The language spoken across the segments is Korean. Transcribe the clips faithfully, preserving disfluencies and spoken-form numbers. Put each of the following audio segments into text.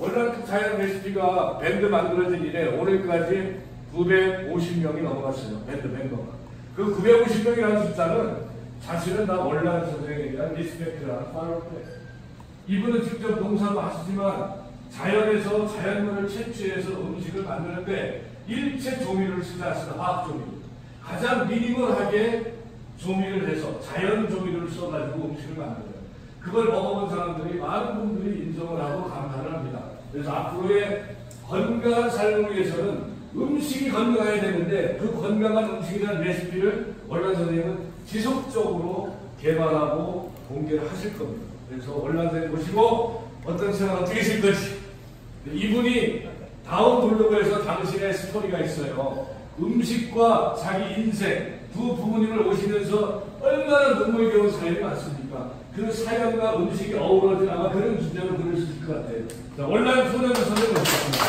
월남특 자연 레시피가 밴드 만들어진 이래 오늘까지 구백오십 명이 넘어갔어요. 밴드 멤버가. 그 구백오십 명이라는 숫자는 사실은 다 월남 선생에 대한 리스펙트라는 파워인데, 이분은 직접 농사도 하시지만 자연에서 자연물을 채취해서 음식을 만드는데 일체 조미료를 쓰지 않습니다. 화학 조미료. 가장 미니멀하게 조미료를 해서 자연 조미료를 써가지고 음식을 만들어요. 그걸 먹어본 사람들이 많은 분들이 인정을 하고 감탄을 합니다. 그래서 앞으로의 건강한 삶을 위해서는 음식이 건강해야 되는데 그 건강한 음식에 대한 레시피를 월남 선생님은 지속적으로 개발하고 공개를 하실 겁니다. 그래서 월남 선생님 보시고 어떤 생각 어떻게 하실 것이, 이분이 다음 블로그에서 당신의 스토리가 있어요. 음식과 자기 인생, 두 부모님을 오시면서 얼마나 눈물겨운 사연이 많습니까? 그 사연과 음식이 어우러진 아마 그런 주제로 그릴 수 있을 것 같아요. 자, 월남 소년 선생님 모셨습니다.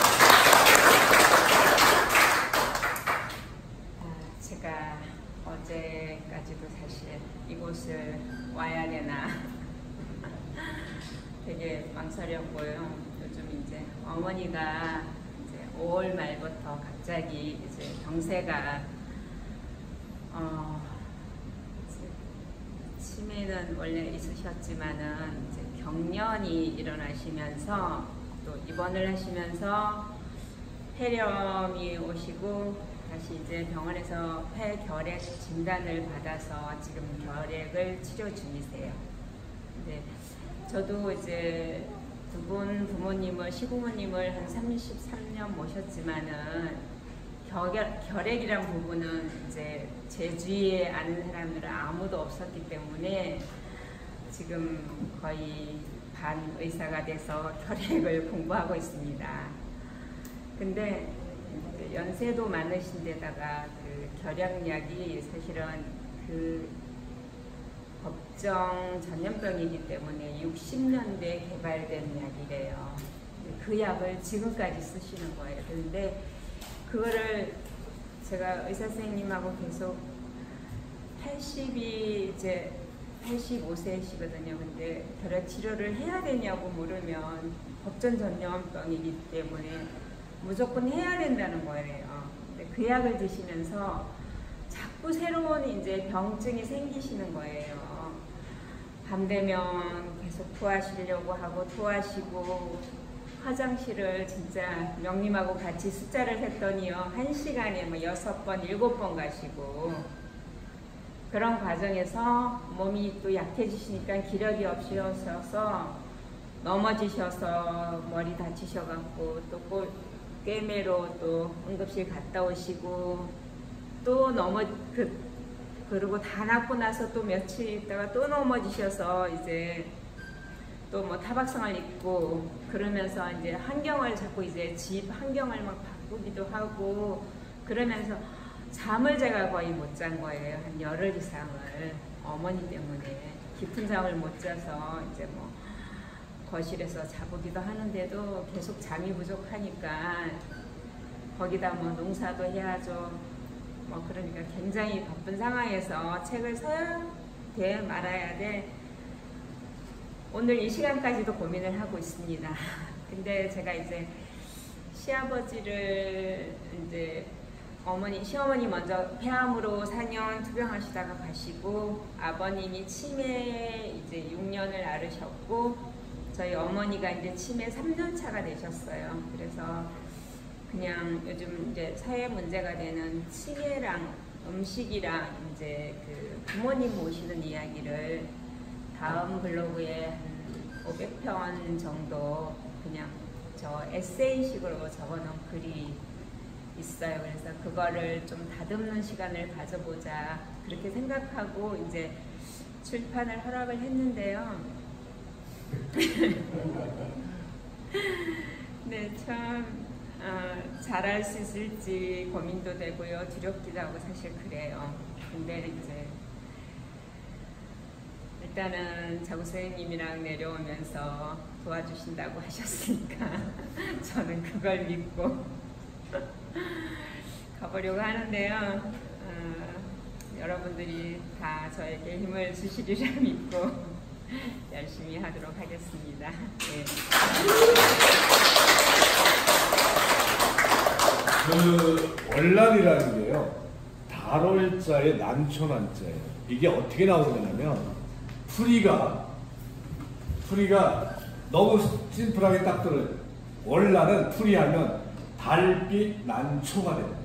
아, 제가 어제까지도 사실 이곳을 와야 되나 되게 망설였고요. 요즘 이제 어머니가 이제 오월 말부터 갑자기 이제 병세가 어, 치매는 원래 있으셨지만은 이제 경련이 일어나시면서 또 입원을 하시면서 폐렴이 오시고 다시 이제 병원에서 폐결핵 진단을 받아서 지금 결핵을 치료 중이세요. 근데 저도 이제 두 분 부모님을, 시부모님을 한 삼십삼 년 모셨지만은 결, 결핵이란 부분은 이제 제 주위에 아는 사람들은 아무도 없었기 때문에 지금 거의 반 의사가 돼서 결핵을 공부하고 있습니다. 근데 연세도 많으신 데다가 그 결핵약이 사실은 그 법정 전염병이기 때문에 육십 년대에 개발된 약이래요. 그 약을 지금까지 쓰시는 거예요. 그런데 그거를 제가 의사 선생님하고 계속 팔십이 이제 팔십오 세시거든요. 근데 결핵 치료를 해야 되냐고 물으면 법전 전염병이기 때문에 무조건 해야 된다는 거예요. 근데 그 약을 드시면서 자꾸 새로운 이제 병증이 생기시는 거예요. 밤 되면 계속 토하시려고 하고 토하시고, 화장실을 진짜 명님하고 같이 숫자를 했더니요, 한 시간에 뭐 여섯 번, 일곱 번 가시고, 그런 과정에서 몸이 또 약해지시니까 기력이 없으셔서 넘어지셔서 머리 다치셔갖고 또 꿰매로 또 응급실 갔다 오시고, 또 넘어 그 그리고 다 낫고 나서 또 며칠 있다가 또 넘어지셔서 이제 또 뭐 타박상을 입고 그러면서 이제 환경을 자꾸 이제 집 환경을 막 바꾸기도 하고 그러면서 잠을 제가 거의 못 잔 거예요. 한 열흘 이상을 어머니 때문에 깊은 잠을 못 자서 이제 뭐 거실에서 자보기도 하는데도 계속 잠이 부족하니까 거기다 뭐 농사도 해야죠. 뭐 그러니까 굉장히 바쁜 상황에서 책을 써야 돼 말아야 돼. 오늘 이 시간까지도 고민을 하고 있습니다. 근데 제가 이제 시아버지를 이제 어머니, 시어머니 먼저 폐암으로 사 년 투병하시다가 가시고, 아버님이 치매 이제 육 년을 앓으셨고, 저희 어머니가 이제 치매 삼 년 차가 되셨어요. 그래서 그냥 요즘 이제 사회 문제가 되는 치매랑 음식이랑 이제 그 부모님 모시는 이야기를 다음 블로그에 한 오백 편 정도 그냥 저 에세이식으로 적어놓은 글이 있어요. 그래서 그거를 좀 다듬는 시간을 가져보자 그렇게 생각하고 이제 출판을 허락을 했는데요. 네, 참 어, 잘할 수 있을지 고민도 되고요. 두렵기도 하고 사실 그래요. 근데 이제 일단은 자구 선생님이랑 내려오면서 도와주신다고 하셨으니까 저는 그걸 믿고 가보려고 하는데요. 어, 여러분들이 다 저에게 힘을 주시리라 믿고 열심히 하도록 하겠습니다. 네. 그 월남이라는 게요, 달월자에 난초난자예요. 이게 어떻게 나오냐면 풀이가 풀이가 너무 심플하게 딱 들어요. 월남은 풀이하면 달빛 난초가 됩니다.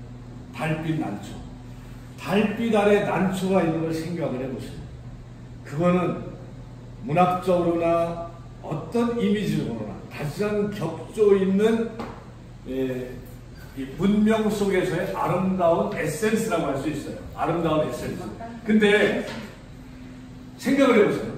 달빛 난초. 달빛 아래 난초가 있는 걸 생각을 해보세요. 그거는 문학적으로나 어떤 이미지로나 가장 격조 있는 예, 이 문명 속에서의 아름다운 에센스라고 할 수 있어요. 아름다운 에센스. 근데 생각을 해보세요.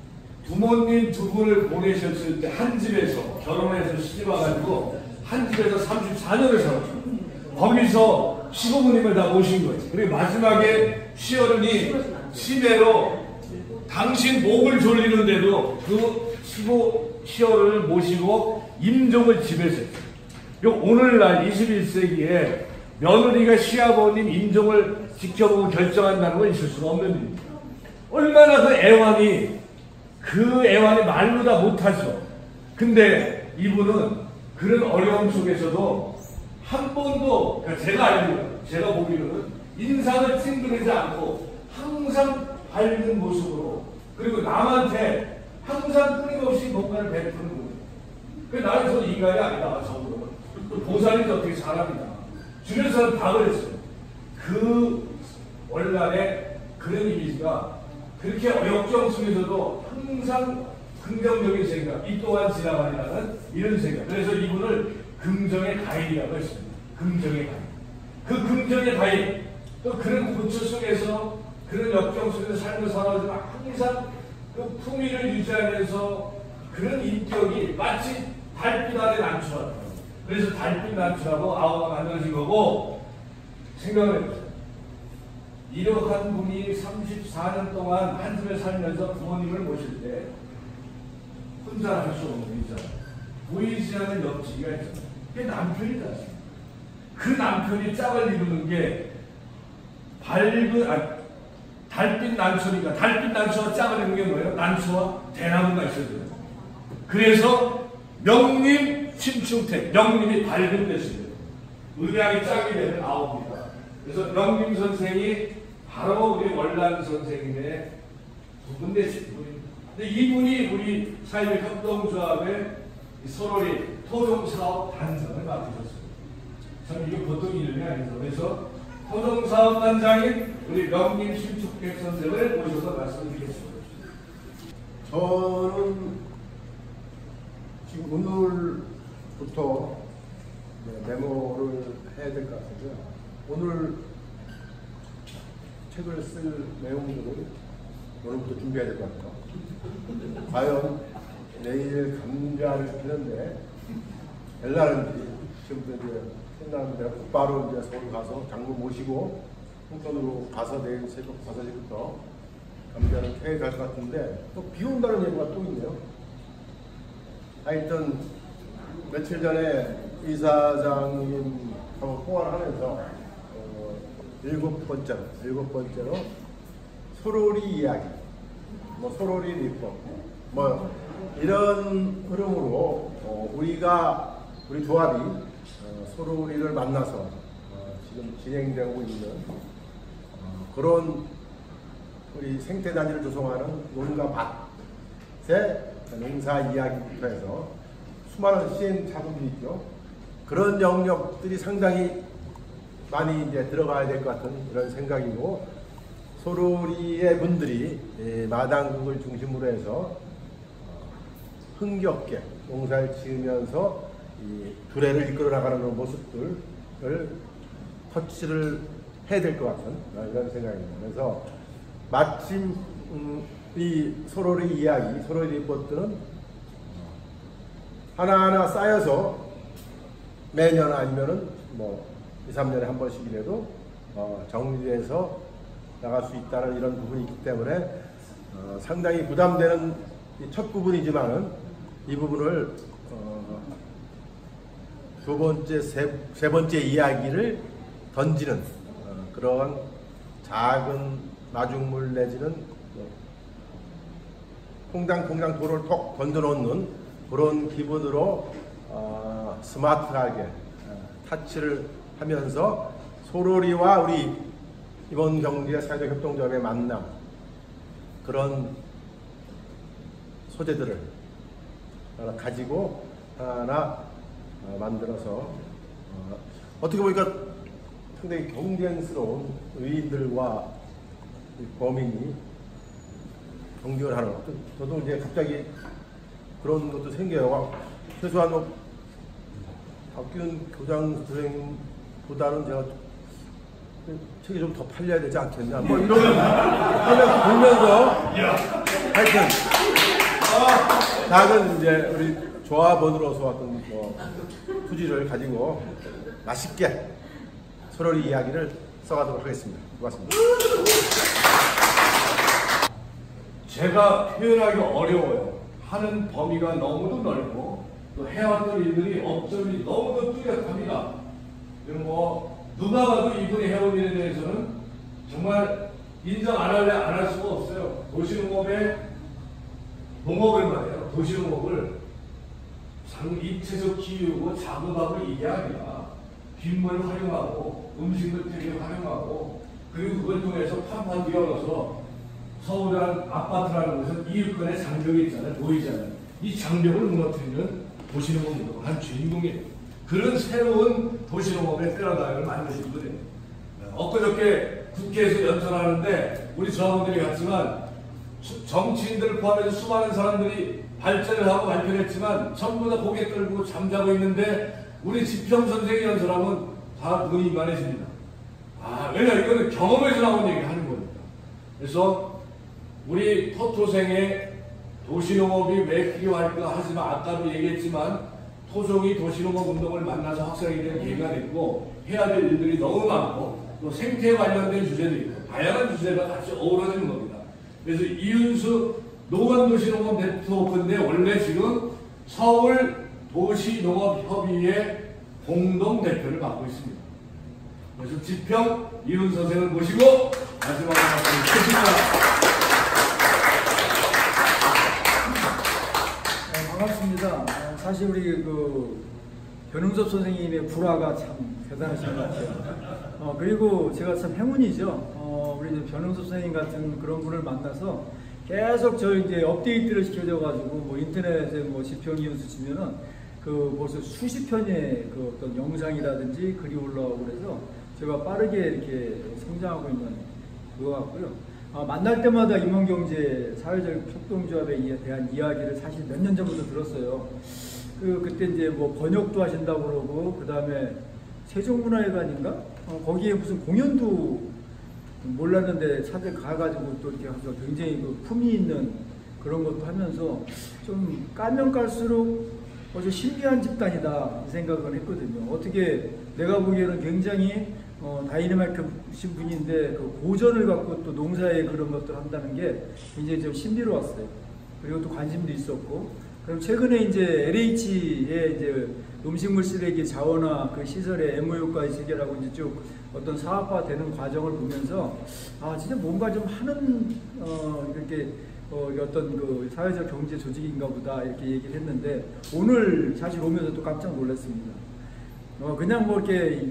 부모님 두 분을 보내셨을 때 한 집에서 결혼해서 시집 와가지고 한 집에서 삼십사 년을 살았어요. 거기서 시부모님을 다 모신 거예요. 그리고 마지막에 시어른이 치매로 당신 목을 졸리는데도 그 시부, 시어른을 모시고 임종을 집에서 했어요. 오늘날 이십일 세기에 며느리가 시아버님 임종을 지켜보고 결정한다는 건 있을 수가 없는 일입니다. 얼마나 그 애환이, 그 애환이 말로 다 못하죠. 근데 이분은 그런 어려움 속에서도 한 번도, 그러니까 제가 알기로는, 제가 보기로는 인상을 찡그리지 않고 항상 밝은 모습으로, 그리고 남한테 항상 끊임없이 뭔가를 베푸는 거예요. 그 나는 저 인간이 아니다, 저거는. 보살인지 어떻게 사람이다. 주변 사람 다 그랬어요. 그 월남의 그런 이미지가 그렇게 역경 속에서도 항상 긍정적인 생각, 이 또한 지나가리라는 이런 생각. 그래서 이분을 긍정의 가인이라고 했습니다. 긍정의 가인. 그 긍정의 가인, 또 그런 고초 속에서, 그런 역경 속에서 삶을 살아오지만 항상 그 품위를 유지하면서 그런 인격이 마치 달빛 아래 난초같아요. 그래서 달빛 난초라고 아우가 만들어진 거고, 생각을 해보세요. 이러한 분이 삼십사 년 동안 한 집에 살면서 부모님을 모실 때 혼자 할 수 없는 일이잖아요. 보이지 않는 옆집이가 있잖아요. 그게 남편이지 않습니까? 그 남편이 짝을 이루는 게 밝은, 아, 달빛 난초니까, 달빛 난초와 짝을 이루는 게 뭐예요? 난초와 대나무가 있어야 돼요. 그래서 명림 심충택, 명림이 밝은 뜻이에요. 음양이 짝이 되는 아홉입니다. 그래서 명림 선생이 바로 우리 월남 선생님의 두 분 되신 분입니다. 근데 이분이 우리 사회의 협동조합의 소로리 토종사업 단장을 맡으셨어요. 참 이게 보통 이름이 아니죠. 그래서 토종사업 단장인 우리 명림 심충택 선생을 모셔서 말씀드리겠습니다. 저는 지금 오늘부터 메모를 해야 될 것 같은데요. 오늘 책을 쓸 내용들을 오늘부터 준비해야 될 것 같아요. 과연 내일 감자를 피는데 될라는지 지금부터 이제 끝나면 내가 곧바로 이제 서울 가서 장로 모시고 홍천으로 가서 내일 새벽 다섯 시부터 감자를 캐야 갈 것 같은데 또 비 온다는 얘기가 또 있네요. 하여튼 며칠 전에 이사장님하고 통화를 하면서 어, 일곱 번째로 일곱 번째로 소로리 이야기, 뭐 소로리 리포, 뭐 이런 흐름으로 어, 우리가 우리 조합이 어, 소로리를 만나서 어, 지금 진행되고 있는 어, 그런 우리 생태 단위를 조성하는 논과 밭의 농사 이야기부터 해서 수많은 시행 작업이 있죠. 그런 영역들이 상당히 많이 이제 들어가야 될 것 같은 이런 생각이고, 소로리의 분들이 마당국을 중심으로 해서 흥겹게 농사를 지으면서 이 두레를 이끌어 나가는 그런 모습들을 터치를 해야 될 것 같은 이런 생각입니다. 그래서 마침 음, 이 소로리 이야기, 소로리 리포트는 하나하나 쌓여서 매년 아니면은 뭐 이, 삼 년에 한 번씩이라도 어, 정리해서 나갈 수 있다는 이런 부분이 있기 때문에 어, 상당히 부담되는 첫 부분이지만은 이 부분을 어, 두 번째, 세, 세 번째 이야기를 던지는 어, 그런 작은 마중물 내지는 퐁당퐁당 돌을 톡 던져놓는 그런 기분으로 어, 스마트하게 어, 타치를 하면서 소로리와 우리 임원경제 사회적 협동조합의 만남, 그런 소재들을 하나 가지고 하나 어, 만들어서 어, 어떻게 보니까 상당히 경쟁스러운 의인들과 범인이 경쟁을 하는 것. 저도 이제 갑자기 그런 것도 생겨요. 최소한 뭐 박기훈 교장 선생님보다는 제가 책이 좀 더 팔려야 되지 않겠냐, 뭐 이런 생각 보면서 하여튼 작은 이제 우리 조합원으로서 어떤 뭐 투지를 가지고 맛있게 소로리 이야기를 써가도록 하겠습니다. 고맙습니다. 제가 표현하기 어려워요. 하는 범위가 너무도 넓고 또 해왔던 일들이 업적이 너무도 뚜렷합니다. 그리고 뭐 누가 봐도 이분이 해온 일에 대해서는 정말 인정 안 할래 안 할 수가 없어요. 도시농업의 농업을 말이에요. 도시농업을 입체적 기후고 작업하고 이게 아니라 빗물을 활용하고 음식물 되게 활용하고 그리고 그걸 통해서 판판 뛰어넣어서 서울이라는 아파트라는 것은 이웃간의 장벽이 있잖아요. 보이잖아요. 이 장벽을 무너뜨리는 도시농업 운동을 한 주인공이에요. 그런 새로운 도시농업의 패러다임을 만드신 분이에요. 엊그저께 국회에서 연설하는데 우리 조합원들이 갔지만 정치인들을 포함해서 수많은 사람들이 발전을 하고 발표를 했지만 전부 다 고개 끌고 잠자고 있는데 우리 지평 선생이 연설하면 다 눈이 이만해집니다. 아, 왜냐 이거는 경험에서 나온 얘기 하는 거니까. 그래서 우리 토토생의 도시농업이 왜 필요할까 하지만 아까도 얘기했지만 토종이 도시농업 운동을 만나서 확산이 된 계기가 됐고 해야 될 일들이 너무 많고 또 생태에 관련된 주제도 있고 다양한 주제가 같이 어우러지는 겁니다. 그래서 이윤수 노원도시농업 네트워크인데 원래 지금 서울 도시농업협의회 공동대표를 맡고 있습니다. 그래서 지평 이윤 선생을 모시고 마지막으로 말씀을 드리겠습니다. 반갑습니다. 사실 우리 그 변흥섭 선생님의 불화가 참 대단하신 것 같아요. 어, 그리고 제가 참 행운이죠. 어, 우리 변흥섭 선생님 같은 그런 분을 만나서 계속 저 이제 업데이트를 시켜줘가지고 뭐 인터넷에 뭐 지평 이윤수 치면은 그 벌써 수십 편의 그 어떤 영상이라든지 글이 올라오고 그래서 제가 빠르게 이렇게 성장하고 있는 것 같고요. 아, 만날 때마다 임원경제 사회적 협동조합에 대한 이야기를 사실 몇 년 전부터 들었어요. 그 그때 이제 뭐 번역도 하신다고 그러고 그 다음에 세종문화회관인가 어, 거기에 무슨 공연도 몰랐는데 찾아 가가지고 또 이렇게 해서 굉장히 그 품위 있는 그런 것도 하면서 좀 까면 깔수록 어제 신비한 집단이다 이 생각을 했거든요. 어떻게 내가 보기에는 굉장히 어, 다이내믹하신 분인데 그 고전을 갖고 또 농사에 그런 것들 한다는 게 굉장히 좀 신비로웠어요. 그리고 또 관심도 있었고, 그럼 최근에 이제 엘에이치의 이제 음식물 쓰레기 자원화 그 시설의 엠오유까지 체결하고 이제 쭉 어떤 사업화되는 과정을 보면서 아 진짜 뭔가 좀 하는 어, 이렇게 어, 어떤 그 사회적 경제 조직인가 보다 이렇게 얘기를 했는데 오늘 사실 오면서 또 깜짝 놀랐습니다. 어, 그냥 뭐 이렇게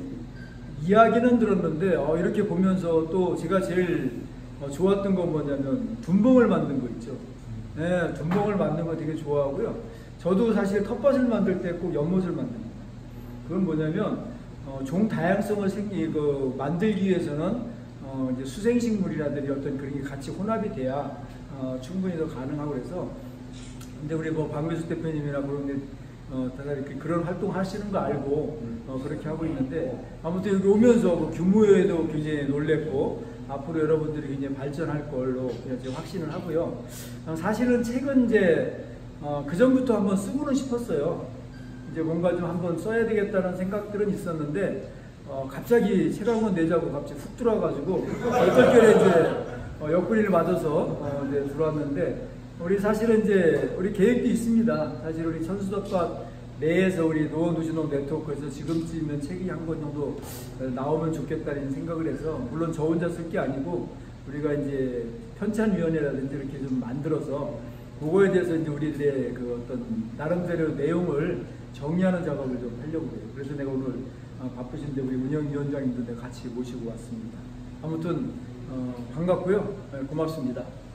이야기는 들었는데 어, 이렇게 보면서 또 제가 제일 어, 좋았던 건 뭐냐면 둔봉을 만든 거 있죠. 네, 둔봉을 만든 거 되게 좋아하고요. 저도 사실 텃밭을 만들 때 꼭 연못을 만듭니다. 그건 뭐냐면 어, 종 다양성을 생기 그 만들기 위해서는 어, 이제 수생식물이라든지 어떤 그런 게 같이 혼합이 돼야 어, 충분히 더 가능하고 그래서 근데 우리 뭐 박명수 대표님이나 그런 어, 다들 이렇게 그런 활동 하시는 거 알고 어, 그렇게 하고 있는데 아무튼 여기 오면서 뭐 규모에도 굉장히 놀랬고 앞으로 여러분들이 굉장히 발전할 걸로 그냥 제가 확신을 하고요. 어, 사실은 책은 이제 어, 그 전부터 한번 쓰고는 싶었어요. 이제 뭔가 좀 한번 써야 되겠다는 생각들은 있었는데 어, 갑자기 책 한 권 내자고 갑자기 훅 들어와가지고 얼떨결에 이제 어, 옆구리를 맞아서 어, 이제 들어왔는데 우리 사실은 이제 우리 계획도 있습니다. 사실 우리 천수덮밭 내에서 우리 노원도시농업 네트워크에서 지금쯤이면 책이 한 권 정도 나오면 좋겠다는 생각을 해서 물론 저 혼자 쓸 게 아니고 우리가 이제 편찬위원회라든지 이렇게 좀 만들어서 그거에 대해서 이제 우리들의 그 어떤 나름대로 내용을 정리하는 작업을 좀 하려고 해요. 그래서 내가 오늘 어, 바쁘신데 우리 운영위원장님도 내가 같이 모시고 왔습니다. 아무튼 어, 반갑고요. 네, 고맙습니다.